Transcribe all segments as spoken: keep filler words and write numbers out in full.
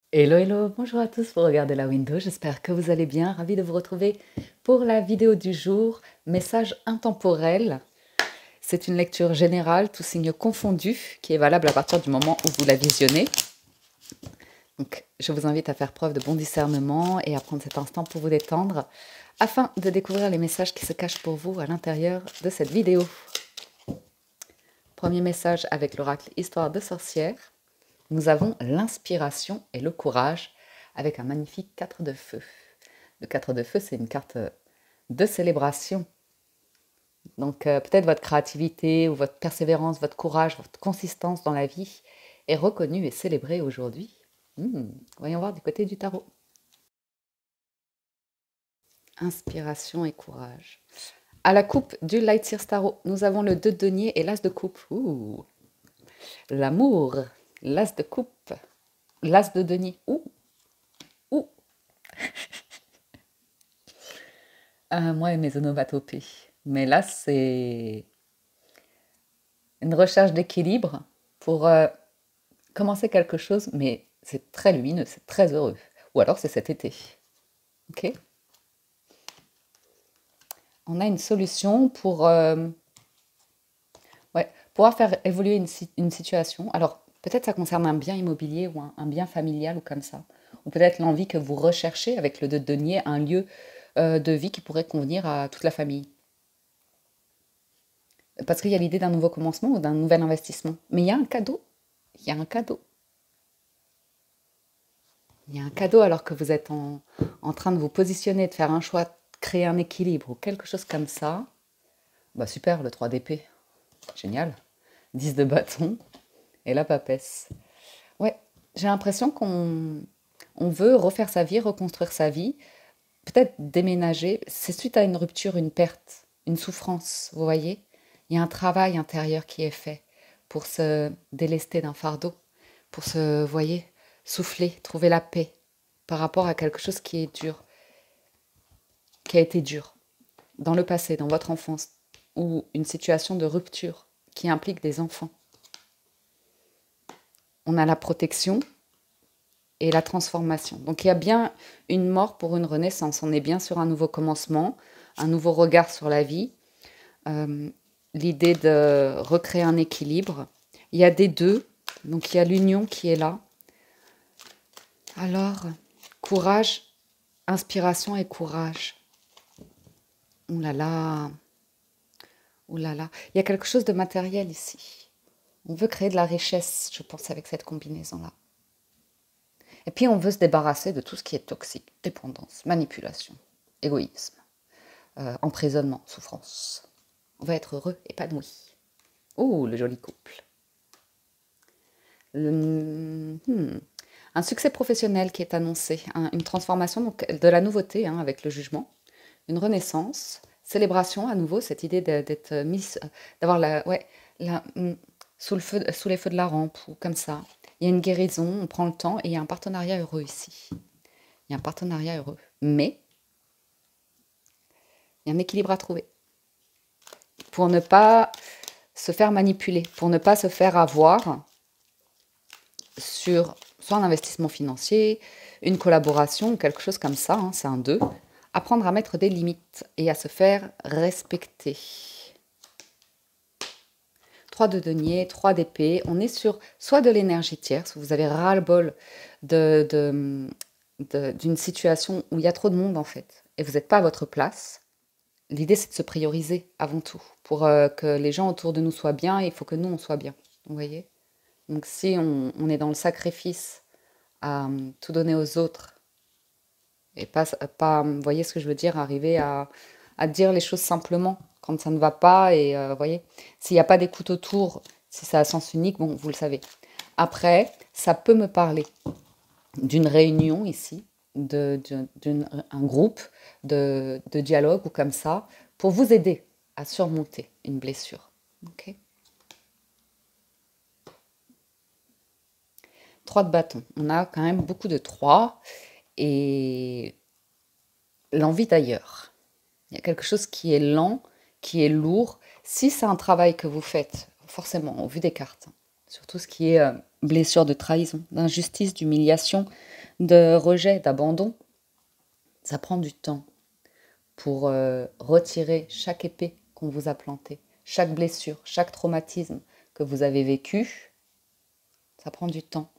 Hello, hello, bonjour à tous, vous regardez la window, j'espère que vous allez bien, ravi de vous retrouver pour la vidéo du jour, message intemporel. C'est une lecture générale, tous signes confondus, qui est valable à partir du moment où vous la visionnez. Donc, je vous invite à faire preuve de bon discernement et à prendre cet instant pour vous détendre, afin de découvrir les messages qui se cachent pour vous à l'intérieur de cette vidéo. Premier message avec l'oracle Histoire de sorcière. Nous avons l'inspiration et le courage avec un magnifique quatre de feu. Le quatre de feu, c'est une carte de célébration. Donc euh, peut-être votre créativité ou votre persévérance, votre courage, votre consistance dans la vie est reconnue et célébrée aujourd'hui. Hmm, voyons voir du côté du tarot. Inspiration et courage. À la coupe du Light Sears Tarot, nous avons le deux de denier et l'as de coupe. Ouh. L'amour, l'as de coupe, l'as de denier. Ouh. Ouh. Ah, moi et mes onomatopées. Mais là, c'est une recherche d'équilibre pour euh, commencer quelque chose, mais c'est très lumineux, c'est très heureux. Ou alors c'est cet été. Ok. On a une solution pour euh, ouais, pouvoir faire évoluer une, une situation. Alors, peut-être ça concerne un bien immobilier ou un, un bien familial ou comme ça. Ou peut-être l'envie que vous recherchez avec le deux de denier, un lieu euh, de vie qui pourrait convenir à toute la famille. Parce qu'il y a l'idée d'un nouveau commencement ou d'un nouvel investissement. Mais il y a un cadeau. Il y a un cadeau. Il y a un cadeau alors que vous êtes en, en train de vous positionner, de faire un choix, de créer un équilibre ou quelque chose comme ça. Bah super, le trois d'épée. Génial. dix de bâton et la papesse. Ouais, j'ai l'impression qu'on on veut refaire sa vie, reconstruire sa vie, peut-être déménager. C'est suite à une rupture, une perte, une souffrance, vous voyez. Il y a un travail intérieur qui est fait pour se délester d'un fardeau, pour se, vous voyez, souffler, trouver la paix par rapport à quelque chose qui est dur, qui a été dur dans le passé, dans votre enfance, ou une situation de rupture qui implique des enfants. On a la protection et la transformation. Donc il y a bien une mort pour une renaissance. On est bien sur un nouveau commencement, un nouveau regard sur la vie. Euh, L'idée de recréer un équilibre. Il y a des deux, donc il y a l'union qui est là. Alors, courage, inspiration et courage. Ouh là là, ouh là là. Il y a quelque chose de matériel ici. On veut créer de la richesse, je pense, avec cette combinaison-là. Et puis on veut se débarrasser de tout ce qui est toxique, dépendance, manipulation, égoïsme, euh, emprisonnement, souffrance. On va être heureux, épanoui. Oh, le joli couple. Le, hmm, un succès professionnel qui est annoncé, un, une transformation donc, de la nouveauté hein, avec le jugement, une renaissance, célébration à nouveau, cette idée d'être mise, d'avoir la, ouais, la, sous, le feu, sous les feux de la rampe ou comme ça. Il y a une guérison, on prend le temps et il y a un partenariat heureux ici. Il y a un partenariat heureux. Mais il y a un équilibre à trouver pour ne pas se faire manipuler, pour ne pas se faire avoir sur soit un investissement financier, une collaboration, quelque chose comme ça, hein, c'est un deux. Apprendre à mettre des limites et à se faire respecter. trois de denier, trois d'épée. On est sur soit de l'énergie tierce, vous avez ras-le-bol de, de, de, d'une situation où il y a trop de monde en fait, et vous n'êtes pas à votre place. L'idée, c'est de se prioriser avant tout. Pour euh, que les gens autour de nous soient bien, il faut que nous, on soit bien. Vous voyez? Donc si on, on est dans le sacrifice à um, tout donner aux autres, et pas, pas, vous voyez ce que je veux dire, arriver à, à dire les choses simplement quand ça ne va pas, et euh, vous voyez, s'il n'y a pas d'écoute autour, si c'est à sens unique, bon, vous le savez. Après, ça peut me parler d'une réunion ici, de, d'un groupe de, de dialogue ou comme ça, pour vous aider à surmonter une blessure. Okay. Trois de bâton. On a quand même beaucoup de trois et l'envie d'ailleurs. Il y a quelque chose qui est lent, qui est lourd. Si c'est un travail que vous faites, forcément, au vu des cartes, sur tout ce qui est euh, blessure de trahison, d'injustice, d'humiliation, de rejet, d'abandon. Ça prend du temps pour euh, retirer chaque épée qu'on vous a plantée, chaque blessure, chaque traumatisme que vous avez vécu. Ça prend du temps.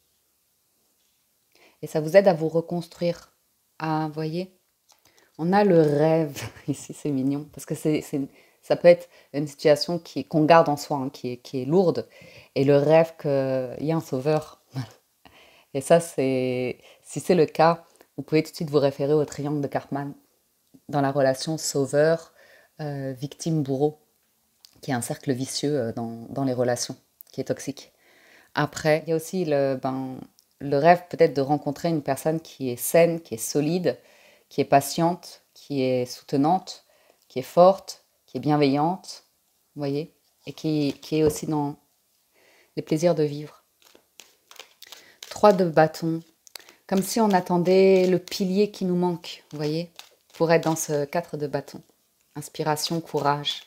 Et ça vous aide à vous reconstruire. Ah, voyez, on a le rêve. Ici, c'est mignon. Parce que c'est, c'est, ça peut être une situation qui, qu'on garde en soi, hein, qui, est, qui est lourde. Et le rêve qu'il y a un sauveur. Et ça, c'est, si c'est le cas, vous pouvez tout de suite vous référer au triangle de Karpman dans la relation sauveur, euh, victime, bourreau, qui est un cercle vicieux euh, dans, dans les relations, qui est toxique. Après, il y a aussi le, ben, le rêve peut-être de rencontrer une personne qui est saine, qui est solide, qui est patiente, qui est soutenante, qui est forte, qui est bienveillante, vous voyez, et qui, qui est aussi dans les plaisirs de vivre. Trois de bâton, comme si on attendait le pilier qui nous manque, vous voyez, pour être dans ce quatre de bâton. Inspiration, courage.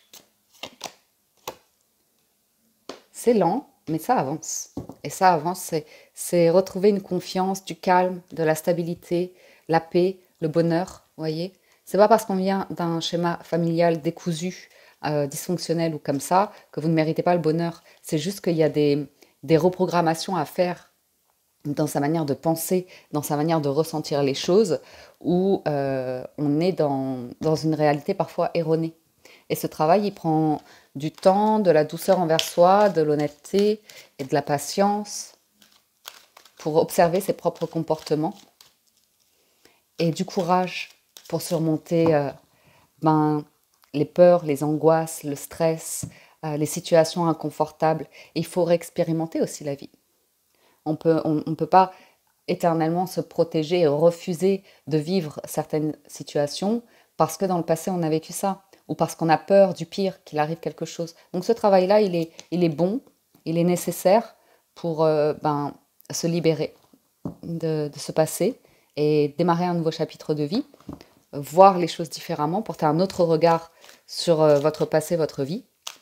C'est lent, mais ça avance. Et ça avance, c'est, c'est retrouver une confiance, du calme, de la stabilité, la paix, le bonheur, vous voyez. C'est pas parce qu'on vient d'un schéma familial décousu, euh, dysfonctionnel ou comme ça, que vous ne méritez pas le bonheur. C'est juste qu'il y a des, des reprogrammations à faire dans sa manière de penser, dans sa manière de ressentir les choses, où euh, on est dans, dans une réalité parfois erronée. Et ce travail, il prend du temps, de la douceur envers soi, de l'honnêteté et de la patience pour observer ses propres comportements et du courage pour surmonter euh, ben, les peurs, les angoisses, le stress, euh, les situations inconfortables. Et il faut réexpérimenter aussi la vie. On peut, on, on peut pas éternellement se protéger et refuser de vivre certaines situations parce que dans le passé on a vécu ça ou parce qu'on a peur du pire, qu'il arrive quelque chose. Donc ce travail-là, il est, il est bon, il est nécessaire pour euh, ben, se libérer de, de ce passé et démarrer un nouveau chapitre de vie, voir les choses différemment, porter un autre regard sur euh, votre passé, votre vie.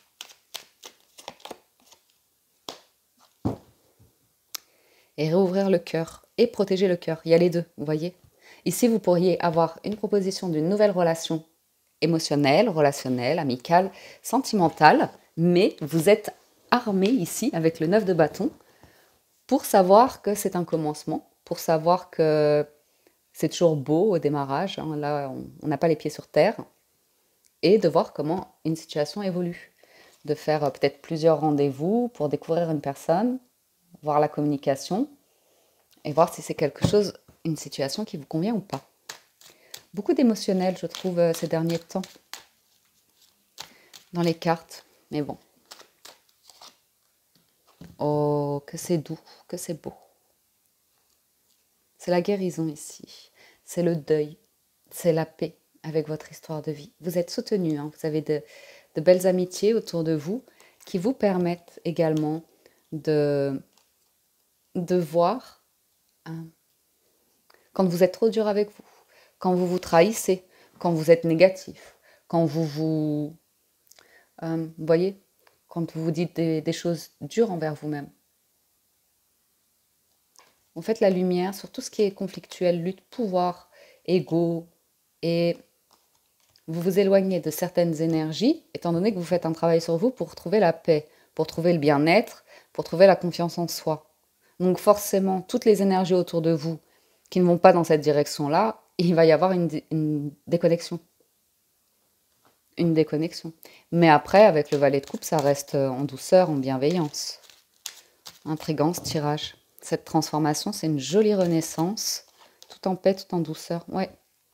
Et réouvrir le cœur et protéger le cœur. Il y a les deux, vous voyez. Ici, vous pourriez avoir une proposition d'une nouvelle relation émotionnelle, relationnelle, amicale, sentimentale, mais vous êtes armé ici avec le neuf de bâton pour savoir que c'est un commencement, pour savoir que c'est toujours beau au démarrage, hein, là on n'a pas les pieds sur terre, et de voir comment une situation évolue, de faire euh, peut-être plusieurs rendez-vous pour découvrir une personne, voir la communication et voir si c'est quelque chose, une situation qui vous convient ou pas. Beaucoup d'émotionnel, je trouve, euh, ces derniers temps, dans les cartes, mais bon. Oh, que c'est doux, que c'est beau. C'est la guérison ici, c'est le deuil, c'est la paix avec votre histoire de vie. Vous êtes soutenu, hein, vous avez de, de belles amitiés autour de vous qui vous permettent également de, de voir hein, quand vous êtes trop dur avec vous, quand vous vous trahissez, quand vous êtes négatif, quand vous vous... Euh, vous voyez, quand vous vous dites des, des choses dures envers vous-même. Vous faites la lumière sur tout ce qui est conflictuel, lutte, pouvoir, ego, et vous vous éloignez de certaines énergies, étant donné que vous faites un travail sur vous pour trouver la paix, pour trouver le bien-être, pour trouver la confiance en soi. Donc forcément, toutes les énergies autour de vous qui ne vont pas dans cette direction-là, il va y avoir une, une déconnexion. Une déconnexion. Mais après, avec le valet de coupe, ça reste en douceur, en bienveillance. Intrigance, tirage. Cette transformation, c'est une jolie renaissance, tout en paix, tout en douceur. Ouais.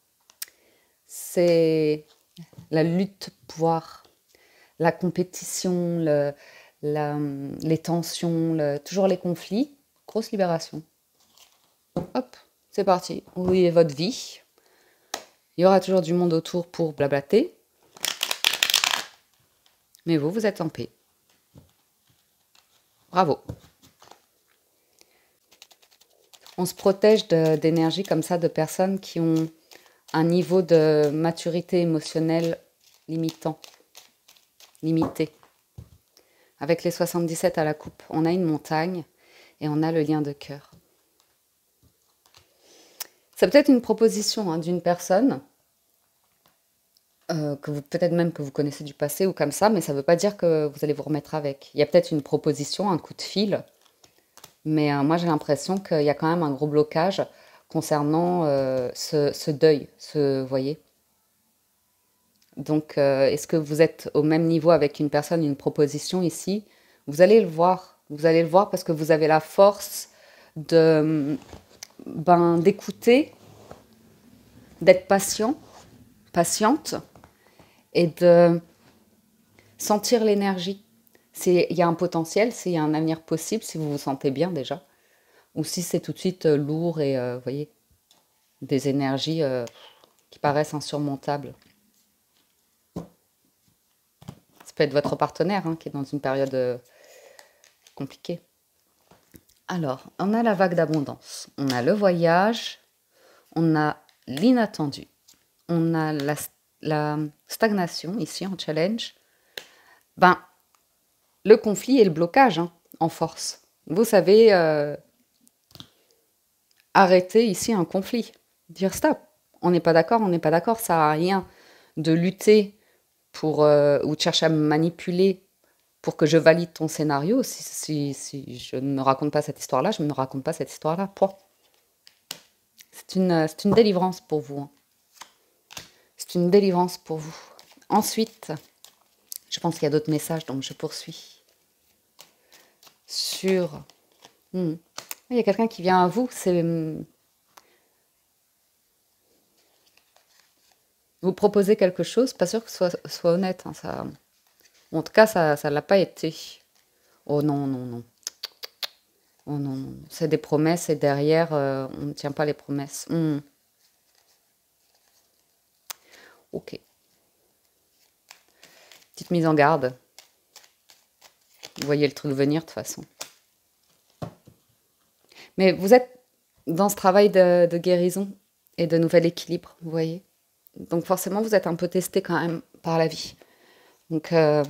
C'est la lutte pouvoir, la compétition, le, la, les tensions, le, toujours les conflits. Grosse libération. Hop, c'est parti. Vous vivez votre vie. Il y aura toujours du monde autour pour blablater. Mais vous, vous êtes en paix. Bravo. On se protège d'énergie comme ça, de personnes qui ont un niveau de maturité émotionnelle limitant, limité. Avec les soixante-dix-sept à la coupe, on a une montagne et on a le lien de cœur. C'est peut-être une proposition hein, d'une personne, euh, que vous peut-être même que vous connaissez du passé ou comme ça, mais ça ne veut pas dire que vous allez vous remettre avec. Il y a peut-être une proposition, un coup de fil, mais euh, moi j'ai l'impression qu'il y a quand même un gros blocage concernant euh, ce, ce deuil, ce, vous voyez. Donc, euh, est-ce que vous êtes au même niveau avec une personne, une proposition ici? Vous allez le voir. Vous allez le voir parce que vous avez la force de, ben, d'écouter, d'être patient, patiente et de sentir l'énergie. S'il y a un potentiel, s'il y a un avenir possible, si vous vous sentez bien déjà, ou si c'est tout de suite euh, lourd et, euh, vous voyez, des énergies euh, qui paraissent insurmontables. Ça peut être votre partenaire hein, qui est dans une période euh, compliquée. Alors, on a la vague d'abondance, on a le voyage, on a l'inattendu, on a la, la stagnation ici en challenge. Ben, le conflit et le blocage hein, en force. Vous savez, euh, arrêter ici un conflit, dire stop, on n'est pas d'accord, on n'est pas d'accord, ça sert à rien de lutter pour, euh, ou de chercher à me manipuler pour que je valide ton scénario. Si, si, si je ne me raconte pas cette histoire-là, je ne me raconte pas cette histoire-là, point. C'est une, c'est une délivrance pour vous. Hein. C'est une délivrance pour vous. Ensuite, je pense qu'il y a d'autres messages, donc je poursuis. Sur... Hmm. Il y a quelqu'un qui vient à vous, c'est... Vous proposez quelque chose, pas sûr que ce soit, soit honnête. Hein, ça... En tout cas, ça ne l'a pas été. Oh non, non, non. Oh non, non. C'est des promesses et derrière, euh, on ne tient pas les promesses. Hmm. Ok. Petite mise en garde. Vous voyez le truc venir de toute façon. Mais vous êtes dans ce travail de, de guérison et de nouvel équilibre, vous voyez. Donc forcément, vous êtes un peu testé quand même par la vie. Donc, euh,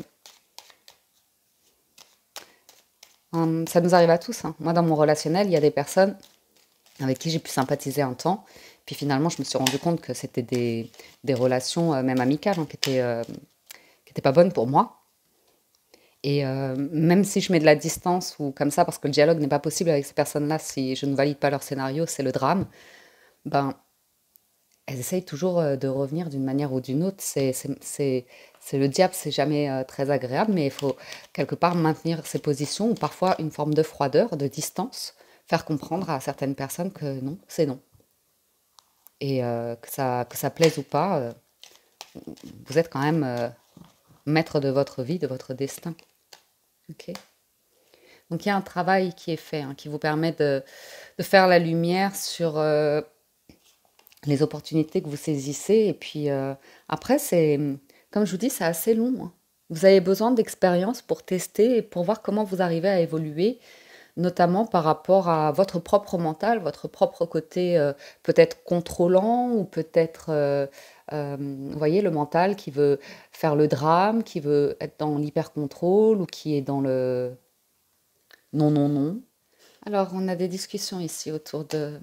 hum, ça nous arrive à tous. Hein. Moi, dans mon relationnel, il y a des personnes avec qui j'ai pu sympathiser un temps. Puis finalement, je me suis rendu compte que c'était des, des relations, euh, même amicales, hein, qui n'étaient euh, qui étaient pas bonnes pour moi. Et euh, même si je mets de la distance ou comme ça, parce que le dialogue n'est pas possible avec ces personnes-là, si je ne valide pas leur scénario, c'est le drame, ben, elles essayent toujours euh, de revenir d'une manière ou d'une autre. C'est, c'est, c'est, c'est le diable, c'est jamais euh, très agréable, mais il faut quelque part maintenir ses positions ou parfois une forme de froideur, de distance, faire comprendre à certaines personnes que non, c'est non. Et euh, que, ça, que ça plaise ou pas, euh, vous êtes quand même euh, maître de votre vie, de votre destin. Ok. Donc il y a un travail qui est fait, hein, qui vous permet de, de faire la lumière sur euh, les opportunités que vous saisissez. Et puis euh, après, c'est, comme je vous dis, c'est assez long. Hein. Vous avez besoin d'expérience pour tester et pour voir comment vous arrivez à évoluer, notamment par rapport à votre propre mental, votre propre côté euh, peut-être contrôlant ou peut-être, euh, euh, vous voyez, le mental qui veut faire le drame, qui veut être dans l'hyper-contrôle ou qui est dans le non, non, non. Alors, on a des discussions ici autour de,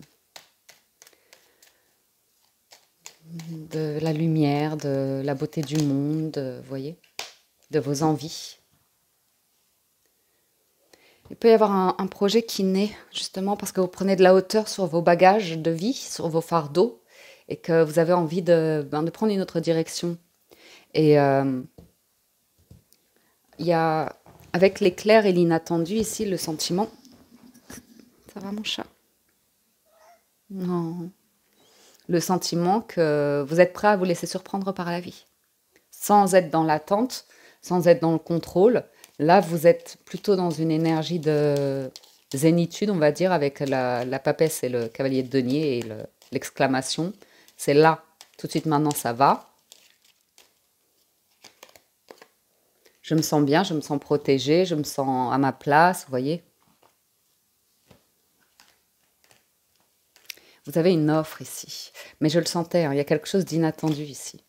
de la lumière, de la beauté du monde, vous voyez, de vos envies. Il peut y avoir un, un projet qui naît justement parce que vous prenez de la hauteur sur vos bagages de vie, sur vos fardeaux, et que vous avez envie de, ben, de prendre une autre direction. Et euh, il y a, avec l'éclair et l'inattendu ici, le sentiment... Ça va mon chat? Non. Le sentiment que vous êtes prêt à vous laisser surprendre par la vie. Sans être dans l'attente, sans être dans le contrôle. Là, vous êtes plutôt dans une énergie de zénitude, on va dire, avec la, la papesse et le cavalier de denier et le, l'exclamation. C'est là, tout de suite maintenant, ça va. Je me sens bien, je me sens protégée, je me sens à ma place, vous voyez. Vous avez une offre ici. Mais je le sentais, hein, il y a quelque chose d'inattendu ici.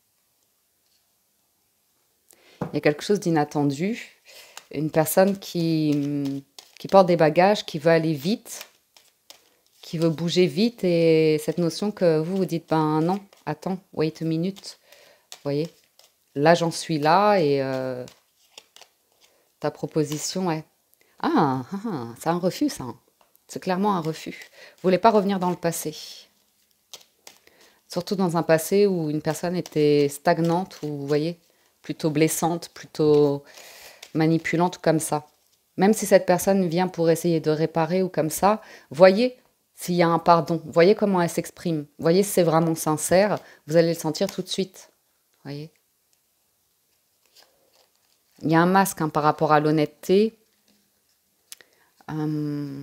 Il y a quelque chose d'inattendu. Une personne qui, qui porte des bagages, qui veut aller vite, qui veut bouger vite et cette notion que vous vous dites, ben non, attends, wait a minute. Vous voyez, là j'en suis là et euh, ta proposition, ouais. Ah, ah, ah, c'est un refus ça. C'est clairement un refus. Vous voulez pas revenir dans le passé. Surtout dans un passé où une personne était stagnante ou, vous voyez, plutôt blessante, plutôt manipulante comme ça. Même si cette personne vient pour essayer de réparer ou comme ça, voyez s'il y a un pardon. Voyez comment elle s'exprime. Voyez si c'est vraiment sincère. Vous allez le sentir tout de suite. Voyez. Il y a un masque hein, par rapport à l'honnêteté. Hum,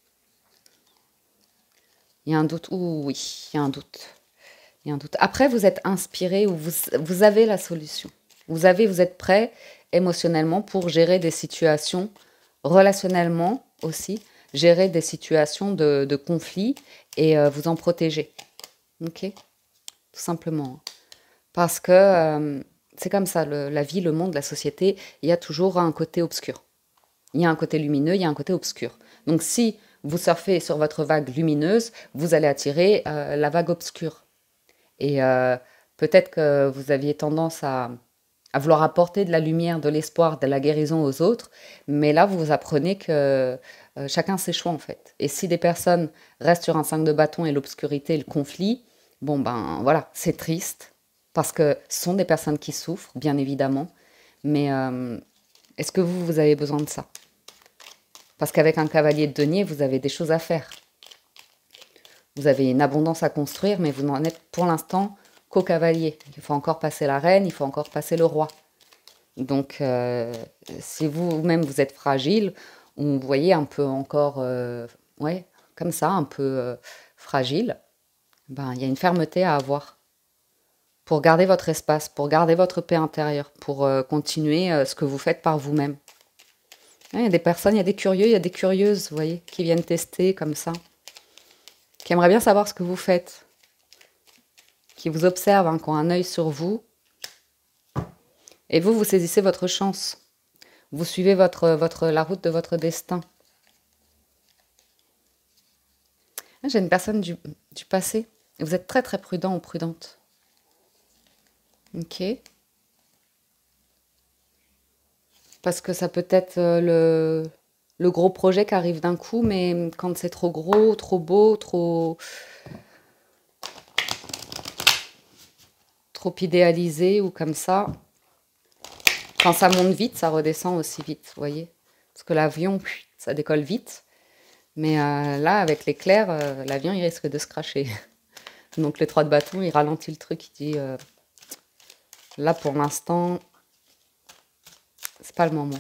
il y a un doute. Ouh, oui, il y a un doute. Il y a un doute. Après, vous êtes inspiré ou vous, vous avez la solution. Vous avez, vous êtes prêt émotionnellement pour gérer des situations, relationnellement aussi, gérer des situations de, de conflit et euh, vous en protéger. Ok? Tout simplement. Parce que euh, c'est comme ça, le, la vie, le monde, la société, il y a toujours un côté obscur. Il y a un côté lumineux, il y a un côté obscur. Donc si vous surfez sur votre vague lumineuse, vous allez attirer euh, la vague obscure. Et euh, peut-être que vous aviez tendance à, à vouloir apporter de la lumière, de l'espoir, de la guérison aux autres, mais là, vous apprenez que euh, chacun ses choix, en fait. Et si des personnes restent sur un cinq de bâton et l'obscurité, le conflit, bon, ben voilà, c'est triste, parce que ce sont des personnes qui souffrent, bien évidemment, mais euh, est-ce que vous, vous avez besoin de ça? Parce qu'avec un cavalier de denier, vous avez des choses à faire. Vous avez une abondance à construire, mais vous n'en êtes pour l'instant qu'au cavalier. Il faut encore passer la reine, il faut encore passer le roi. Donc, euh, si vous-même vous êtes fragile, vous voyez un peu encore, euh, ouais, comme ça, un peu euh, fragile, ben, il y a une fermeté à avoir pour garder votre espace, pour garder votre paix intérieure, pour euh, continuer euh, ce que vous faites par vous-même. Il y a des personnes, il y a des curieux, il y a des curieuses, vous voyez, qui viennent tester comme ça, qui aimeraient bien savoir ce que vous faites, qui vous observent, hein, qui ont un œil sur vous. Et vous, vous saisissez votre chance. Vous suivez votre, votre, la route de votre destin. J'ai une personne du, du passé. Et vous êtes très très prudent ou prudente. Ok. Parce que ça peut être le, le gros projet qui arrive d'un coup, mais quand c'est trop gros, trop beau, trop... trop idéalisé ou comme ça, quand ça monte vite, ça redescend aussi vite, vous voyez. Parce que l'avion, ça décolle vite. Mais euh, là, avec l'éclair, euh, l'avion, il risque de se cracher. Donc, les trois de bâton, il ralentit le truc. Il dit, euh, là, pour l'instant, c'est pas le moment.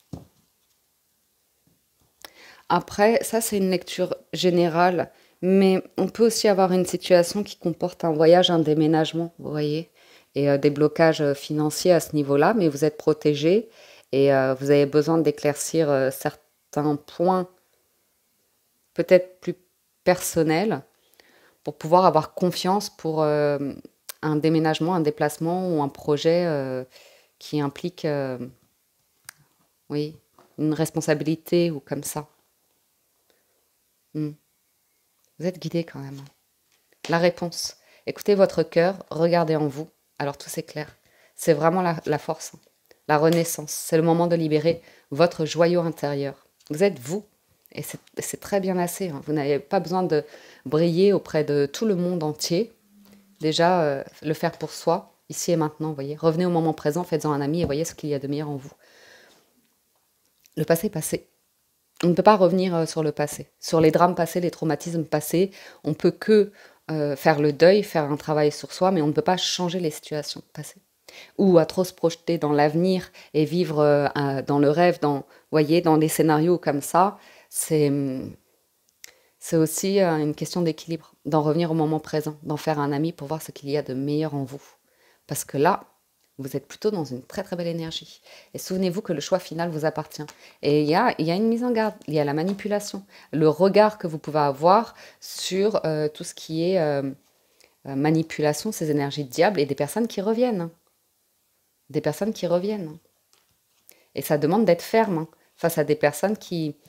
Après, ça, c'est une lecture générale. Mais on peut aussi avoir une situation qui comporte un voyage, un déménagement, vous voyez. Et euh, des blocages financiers à ce niveau-là. Mais vous êtes protégé. Et euh, vous avez besoin d'éclaircir euh, certains points peut-être plus personnels, pour pouvoir avoir confiance pour euh, un déménagement, un déplacement ou un projet euh, qui implique euh, oui, une responsabilité ou comme ça. Hmm. Vous êtes guidé quand même. La réponse. Écoutez votre cœur, regardez en vous, alors tout s'éclaire. C'est vraiment la, la force, la renaissance. C'est le moment de libérer votre joyau intérieur. Vous êtes vous. Et c'est très bien assez. Hein. Vous n'avez pas besoin de briller auprès de tout le monde entier. Déjà, euh, le faire pour soi, ici et maintenant, vous voyez. Revenez au moment présent, faites-en un ami et voyez ce qu'il y a de meilleur en vous. Le passé est passé. On ne peut pas revenir euh, sur le passé. Sur les drames passés, les traumatismes passés, on ne peut que euh, faire le deuil, faire un travail sur soi, mais on ne peut pas changer les situations passées. Ou à trop se projeter dans l'avenir et vivre euh, dans le rêve, dans, voyez, dans des scénarios comme ça, c'est... C'est aussi euh, une question d'équilibre, d'en revenir au moment présent, d'en faire un ami pour voir ce qu'il y a de meilleur en vous. Parce que là, vous êtes plutôt dans une très très belle énergie. Et souvenez-vous que le choix final vous appartient. Et il y a, il y a une mise en garde, il y a la manipulation, le regard que vous pouvez avoir sur euh, tout ce qui est euh, euh, manipulation, ces énergies de diable et des personnes qui reviennent. Hein. Des personnes qui reviennent. Et ça demande d'être ferme hein, face à des personnes qui...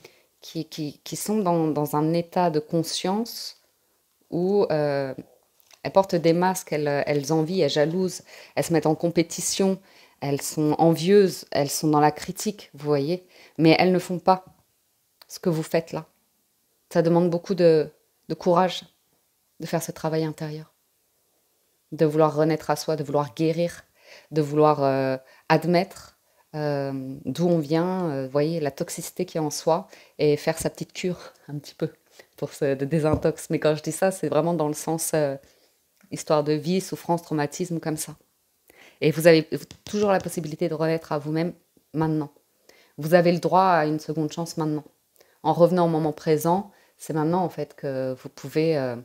qui, qui, qui sont dans, dans un état de conscience où euh, elles portent des masques, elles, elles envient, elles jalousent, elles se mettent en compétition, elles sont envieuses, elles sont dans la critique, vous voyez, mais elles ne font pas ce que vous faites là. Ça demande beaucoup de, de courage de faire ce travail intérieur, de vouloir renaître à soi, de vouloir guérir, de vouloir euh, admettre euh, d'où on vient, euh, voyez, la toxicité qui est en soi, et faire sa petite cure, un petit peu, pour ce de désintox. Mais quand je dis ça, c'est vraiment dans le sens euh, histoire de vie, souffrance, traumatisme, comme ça. Et vous avez toujours la possibilité de renaître à vous-même maintenant. Vous avez le droit à une seconde chance maintenant. En revenant au moment présent, c'est maintenant en fait que vous pouvez euh,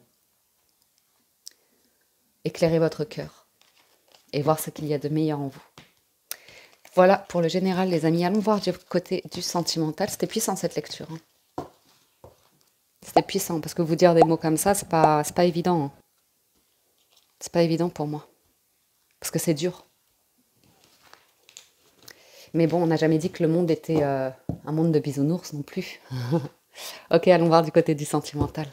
éclairer votre cœur et voir ce qu'il y a de meilleur en vous. Voilà pour le général, les amis. Allons voir du côté du sentimental. C'était puissant cette lecture. Hein. C'était puissant parce que vous dire des mots comme ça, c'est pas, c'est pas évident. Hein. C'est pas évident pour moi parce que c'est dur. Mais bon, on n'a jamais dit que le monde était euh, un monde de bisounours non plus. Ok, allons voir du côté du sentimental.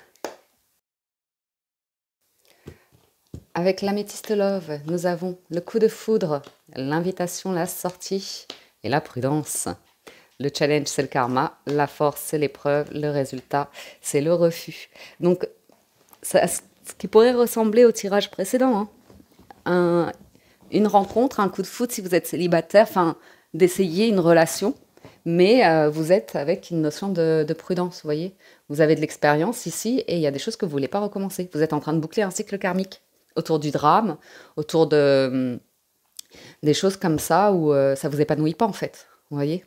Avec l'améthyste love, nous avons le coup de foudre, l'invitation, la sortie et la prudence. Le challenge, c'est le karma. La force, c'est l'épreuve. Le résultat, c'est le refus. Donc, ça, ce qui pourrait ressembler au tirage précédent. Hein. Un, une rencontre, un coup de foudre si vous êtes célibataire, enfin, d'essayer une relation, mais euh, vous êtes avec une notion de, de prudence, vous voyez. Vous avez de l'expérience ici et il y a des choses que vous ne voulez pas recommencer. Vous êtes en train de boucler un cycle karmique autour du drame, autour de des choses comme ça où euh, ça vous épanouit pas en fait, vous voyez.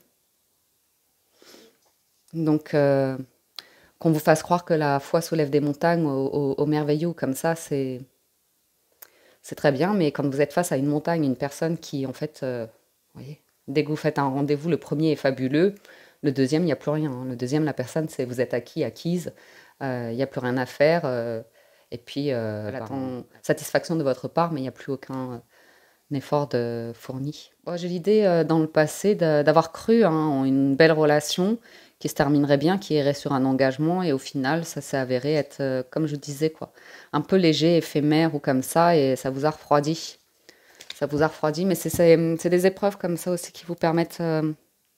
Donc euh, qu'on vous fasse croire que la foi soulève des montagnes au, au, au merveilleux comme ça, c'est c'est très bien, mais quand vous êtes face à une montagne, une personne qui en fait, euh, vous voyez, dès que vous faites un rendez-vous, le premier est fabuleux, le deuxième il n'y a plus rien. Hein. Le deuxième, la personne, c'est vous êtes acquis, acquise, euh, il n'y a plus rien à faire. Euh, Et puis, euh, elle attend satisfaction de votre part, mais il n'y a plus aucun euh, effort de fourni. Bon, j'ai l'idée, euh, dans le passé, de- d'avoir cru hein, en une belle relation qui se terminerait bien, qui irait sur un engagement, et au final, ça s'est avéré être, euh, comme je disais, quoi, un peu léger, éphémère ou comme ça, et ça vous a refroidi. Ça vous a refroidi, mais c'est c'est- c'est des épreuves comme ça aussi qui vous permettent euh,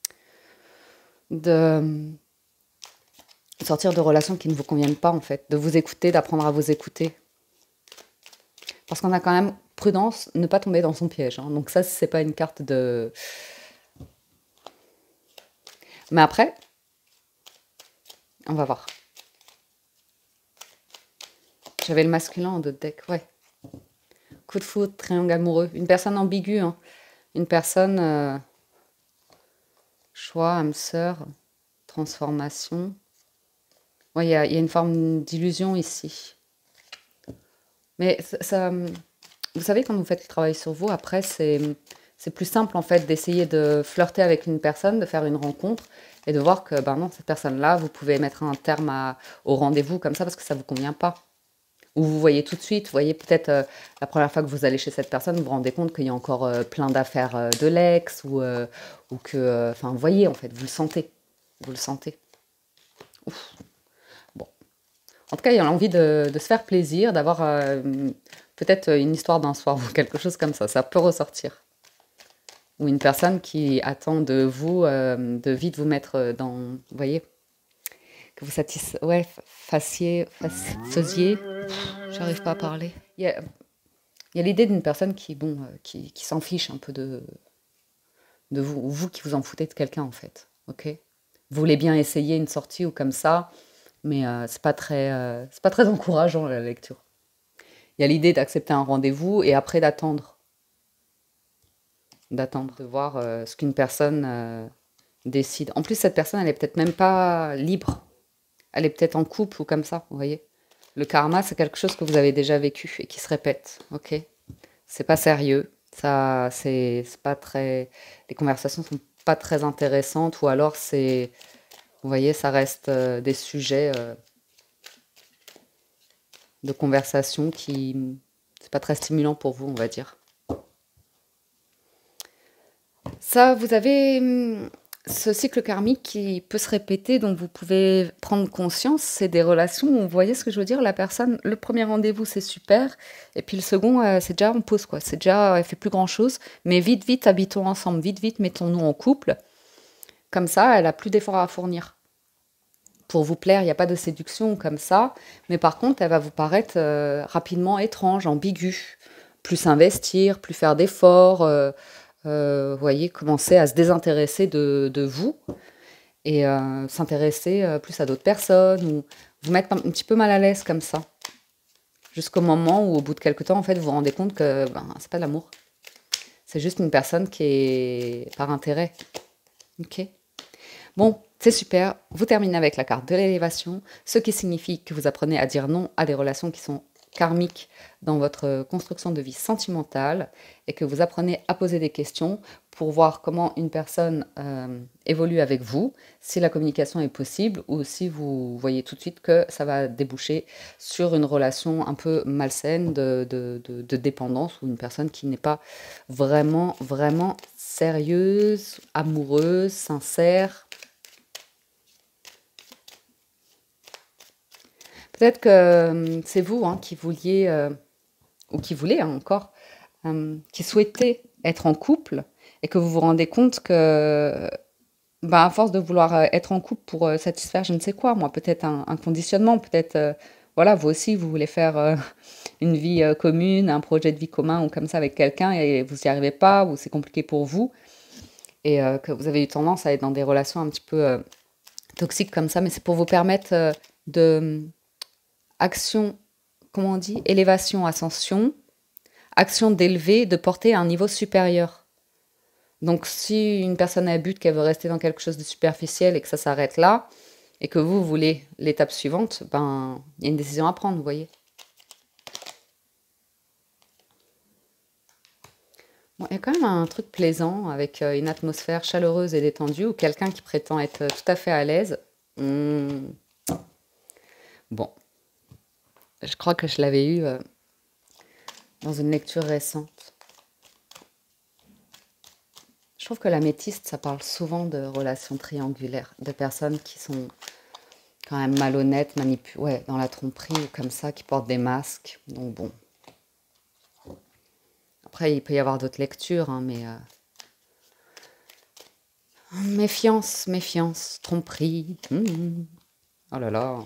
de sortir de relations qui ne vous conviennent pas, en fait, de vous écouter, d'apprendre à vous écouter. Parce qu'on a quand même prudence, ne pas tomber dans son piège. Hein. Donc ça, c'est pas une carte de... Mais après, on va voir. J'avais le masculin en deux decks, ouais. Coup de foudre, triangle amoureux. Une personne ambiguë, hein. Une personne... euh, choix, âme sœur, transformation. Ouais, il y a, y a une forme d'illusion ici. Mais ça, ça- vous savez, quand vous faites le travail sur vous, après, c'est c'est plus simple, en fait, d'essayer de flirter avec une personne, de faire une rencontre, et de voir que, ben non, cette personne-là, vous pouvez mettre un terme à- au rendez-vous comme ça, parce que ça ne vous convient pas. Ou vous voyez tout de suite, vous voyez peut-être euh, la première fois que vous allez chez cette personne, vous vous rendez compte qu'il y a encore euh, plein d'affaires euh, de l'ex, ou, euh, ou que... euh, Enfin, vous voyez, en fait, vous le sentez. Vous le sentez. Ouf. Bon. En tout cas, il y a l'envie de, de se faire plaisir, d'avoir euh, peut-être une histoire d'un soir ou quelque chose comme ça. Ça peut ressortir. Ou une personne qui attend de vous euh, de vite vous mettre dans... Vous voyez, que vous satis... ouais, fassiez, fassiez, faisiez... J'arrive pas à parler. Il y a, il y a l'idée d'une personne qui, bon, euh, qui, qui s'en fiche un peu de, de vous, ou vous qui vous en foutez de quelqu'un en fait. Ok. Vous voulez bien essayer une sortie ou comme ça, mais euh, c'est pas très, euh, c'est pas très encourageant la lecture. Il y a l'idée d'accepter un rendez-vous et après d'attendre, d'attendre, de voir euh, ce qu'une personne euh, décide. En plus, cette personne, elle est peut-être même pas libre. Elle est peut-être en couple ou comme ça, vous voyez. Le karma, c'est quelque chose que vous avez déjà vécu et qui se répète, ok. C'est pas sérieux, ça, c'est c'est pas très... Les conversations sont pas très intéressantes ou alors c'est... Vous voyez, ça reste euh, des sujets euh, de conversation qui... C'est pas très stimulant pour vous, on va dire. Ça, vous avez hum, ce cycle karmique qui peut se répéter, dont vous pouvez prendre conscience, c'est des relations où, vous voyez ce que je veux dire, la personne, le premier rendez-vous, c'est super, et puis le second, euh, c'est déjà en pause, quoi. C'est déjà, elle fait plus grand-chose, mais vite, vite, habitons ensemble, vite, vite, mettons-nous en couple. Comme ça, elle a plus d'efforts à fournir. Pour vous plaire, il n'y a pas de séduction comme ça, mais par contre, elle va vous paraître euh, rapidement étrange, ambiguë. Plus investir, plus faire d'efforts, euh, euh, vous voyez, commencer à se désintéresser de, de vous et euh, s'intéresser euh, plus à d'autres personnes ou vous mettre un, un petit peu mal à l'aise comme ça. Jusqu'au moment où, au bout de quelques temps, en fait, vous vous rendez compte que ben, c'est pas de l'amour. C'est juste une personne qui est par intérêt. Ok. Bon, c'est super. Vous terminez avec la carte de l'élévation, ce qui signifie que vous apprenez à dire non à des relations qui sont karmiques dans votre construction de vie sentimentale et que vous apprenez à poser des questions pour voir comment une personne euh, évolue avec vous, si la communication est possible ou si vous voyez tout de suite que ça va déboucher sur une relation un peu malsaine de, de, de, de dépendance ou une personne qui n'est pas vraiment, vraiment sérieuse, amoureuse, sincère. Peut-être que euh, c'est vous hein, qui vouliez, euh, ou qui voulez hein, encore, euh, qui souhaitez être en couple et que vous vous rendez compte que, bah, à force de vouloir euh, être en couple pour euh, satisfaire je ne sais quoi, moi, peut-être un, un conditionnement, peut-être, euh, voilà, vous aussi, vous voulez faire euh, une vie euh, commune, un projet de vie commun ou comme ça avec quelqu'un et vous n'y arrivez pas ou c'est compliqué pour vous et euh, que vous avez eu tendance à être dans des relations un petit peu euh, toxiques comme ça, mais c'est pour vous permettre euh, de action, comment on dit, élévation, ascension, action d'élever, de porter à un niveau supérieur. Donc si une personne a un but qu'elle veut rester dans quelque chose de superficiel et que ça s'arrête là, et que vous voulez l'étape suivante, ben il y a une décision à prendre, vous voyez. Bon, il y a quand même un truc plaisant avec euh, une atmosphère chaleureuse et détendue ou quelqu'un qui prétend être tout à fait à l'aise. Hmm. Bon, je crois que je l'avais eu euh, dans une lecture récente. Je trouve que l'améthyste, ça parle souvent de relations triangulaires, de personnes qui sont quand même malhonnêtes, manipulées, ouais, dans la tromperie ou comme ça, qui portent des masques. Donc bon. Après, il peut y avoir d'autres lectures, hein, mais... Euh... Méfiance, méfiance, tromperie. Mmh. Oh là là.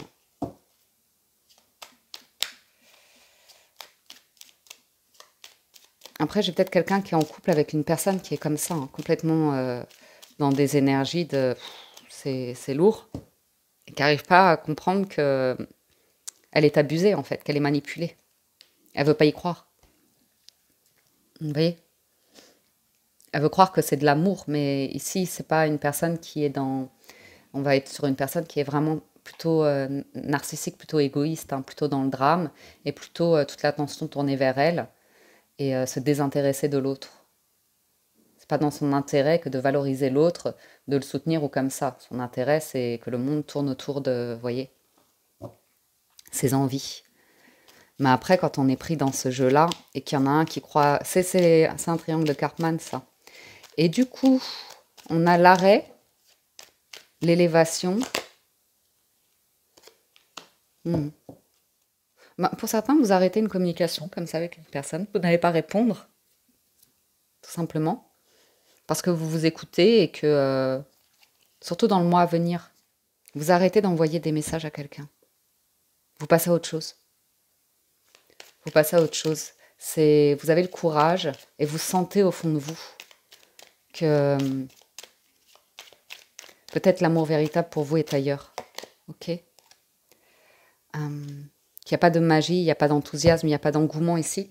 Après, j'ai peut-être quelqu'un qui est en couple avec une personne qui est comme ça, hein, complètement euh, dans des énergies de... C'est lourd. Et qui n'arrive pas à comprendre que elle est abusée, en fait, qu'elle est manipulée. Elle veut pas y croire. Vous voyez? Elle veut croire que c'est de l'amour, mais ici, c'est pas une personne qui est dans... On va être sur une personne qui est vraiment plutôt euh, narcissique, plutôt égoïste, hein, plutôt dans le drame, et plutôt euh, toute l'attention tournée vers elle, et euh, se désintéresser de l'autre. C'est pas dans son intérêt que de valoriser l'autre, de le soutenir ou comme ça. Son intérêt, c'est que le monde tourne autour de, vous voyez, ses envies. Mais après, quand on est pris dans ce jeu-là, et qu'il y en a un qui croit... C'est un triangle de Karpman, ça. Et du coup, on a l'arrêt, l'élévation. Hmm. Ben, pour certains, vous arrêtez une communication comme ça avec une personne. Vous n'allez pas répondre, tout simplement. Parce que vous vous écoutez et que, euh, surtout dans le mois à venir, vous arrêtez d'envoyer des messages à quelqu'un. Vous passez à autre chose. Vous passez à autre chose. C'est, vous avez le courage et vous sentez au fond de vous que euh, peut-être l'amour véritable pour vous est ailleurs. Ok ? euh, Qu'il n'y a pas de magie, il n'y a pas d'enthousiasme, il n'y a pas d'engouement ici.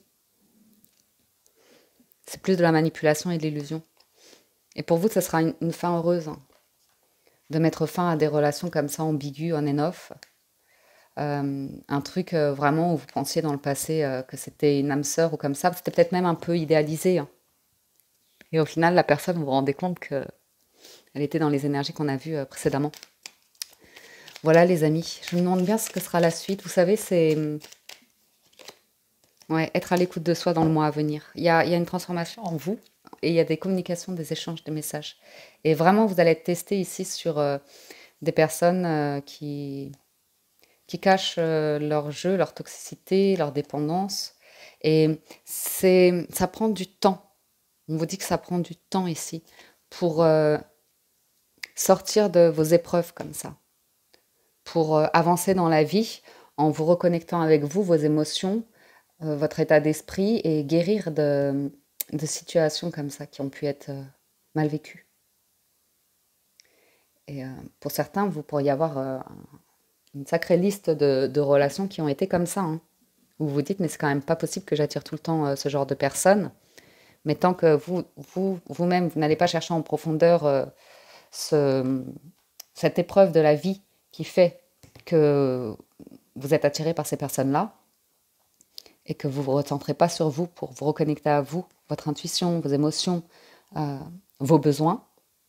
C'est plus de la manipulation et de l'illusion. Et pour vous, ce sera une, une fin heureuse. Hein, de mettre fin à des relations comme ça, ambiguës, on and off. Euh, un truc euh, vraiment où vous pensiez dans le passé euh, que c'était une âme sœur ou comme ça. C'était peut-être même un peu idéalisé. Hein. Et au final, la personne, vous vous rendez compte qu'elle était dans les énergies qu'on a vues euh, précédemment. Voilà les amis, je me demande bien ce que sera la suite. Vous savez, c'est ouais, être à l'écoute de soi dans le mois à venir. Il y a, il y a une transformation en vous, et il y a des communications, des échanges de messages. Et vraiment, vous allez être testé ici sur euh, des personnes euh, qui, qui cachent euh, leur jeu, leur toxicité, leur dépendance. Et c'est, ça prend du temps. On vous dit que ça prend du temps ici pour euh, sortir de vos épreuves comme ça, pour euh, avancer dans la vie en vous reconnectant avec vous, vos émotions, euh, votre état d'esprit et guérir de, de situations comme ça qui ont pu être euh, mal vécues. Et euh, pour certains, vous pourriez avoir euh, une sacrée liste de, de relations qui ont été comme ça, hein. Vous vous dites, mais c'est quand même pas possible que j'attire tout le temps euh, ce genre de personnes. Mais tant que vous, vous, vous-même, vous n'allez pas chercher en profondeur euh, ce, cette épreuve de la vie qui fait que vous êtes attiré par ces personnes-là et que vous ne vous recentrez pas sur vous pour vous reconnecter à vous, votre intuition, vos émotions, euh, vos besoins,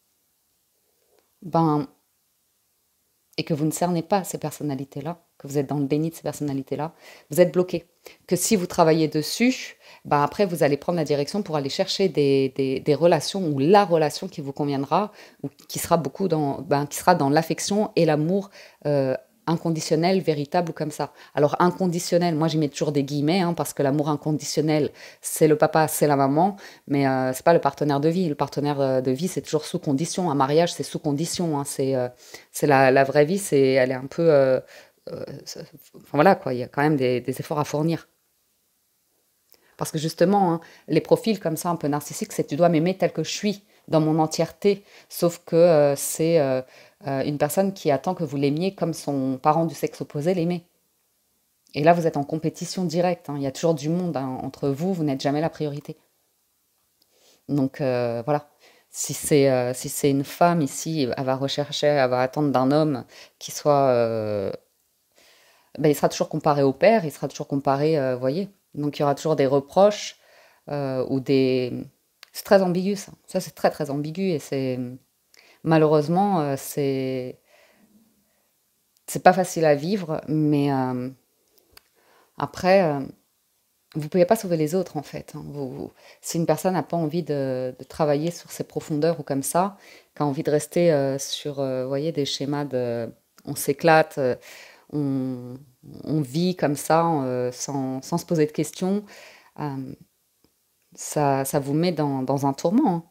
ben, et que vous ne cernez pas ces personnalités-là, que vous êtes dans le déni de ces personnalités-là, vous êtes bloqué. Que si vous travaillez dessus, ben après vous allez prendre la direction pour aller chercher des, des, des relations ou la relation qui vous conviendra, ou qui sera beaucoup dans, ben, qui sera dans l'affection et l'amour euh, inconditionnel, véritable comme ça. Alors inconditionnel, moi j'y mets toujours des guillemets, hein, parce que l'amour inconditionnel, c'est le papa, c'est la maman, mais euh, c'est pas le partenaire de vie. Le partenaire euh, de vie, c'est toujours sous condition. Un mariage, c'est sous condition, hein. C'est euh, c'est la, la vraie vie, c'est, elle est un peu... Euh, euh, enfin, voilà, quoi, il y a quand même des, des efforts à fournir. Parce que justement, hein, les profils comme ça, un peu narcissiques, c'est tu dois m'aimer tel que je suis, dans mon entièreté. Sauf que euh, c'est euh, euh, une personne qui attend que vous l'aimiez comme son parent du sexe opposé l'aimait. Et là, vous êtes en compétition directe, hein. Il y a toujours du monde, hein, entre vous, vous n'êtes jamais la priorité. Donc euh, voilà. Si c'est euh, si c'est une femme ici, elle va rechercher, elle va attendre d'un homme qui soit... euh, ben, il sera toujours comparé au père, il sera toujours comparé, euh, vous voyez. Donc il y aura toujours des reproches euh, ou des... C'est très ambigu ça. Ça c'est très très ambigu et c'est malheureusement euh, c'est c'est pas facile à vivre, mais euh, après euh, vous pouvez pas sauver les autres en fait, hein. Vous, vous- si une personne n'a pas envie de, de travailler sur ses profondeurs ou comme ça, qui a envie de rester euh, sur, euh, vous voyez, des schémas de, on s'éclate, euh, on, on vit comme ça euh, sans, sans se poser de questions, euh, ça, ça vous met dans, dans un tourment, hein.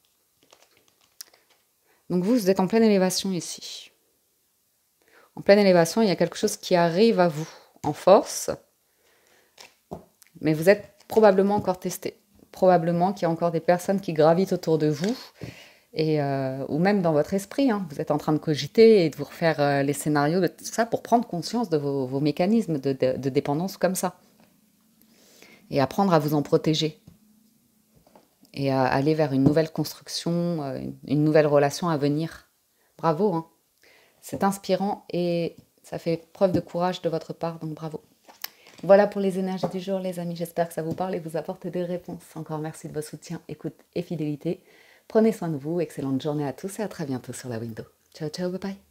Donc vous, vous êtes en pleine élévation ici. En pleine élévation, il y a quelque chose qui arrive à vous en force, mais vous êtes probablement encore testé. Probablement qu'il y a encore des personnes qui gravitent autour de vous, et, euh, ou même dans votre esprit, hein. Vous êtes en train de cogiter et de vous refaire euh, les scénarios de tout ça pour prendre conscience de vos, vos mécanismes de, de, de dépendance comme ça. Et apprendre à vous en protéger. Et à aller vers une nouvelle construction, euh, une, une nouvelle relation à venir. Bravo, hein. C'est inspirant et ça fait preuve de courage de votre part, donc bravo. Voilà pour les énergies du jour, les amis. J'espère que ça vous parle et vous apporte des réponses. Encore merci de votre soutien, écoute et fidélité. Prenez soin de vous. Excellente journée à tous et à très bientôt sur la window. Ciao, ciao, bye bye.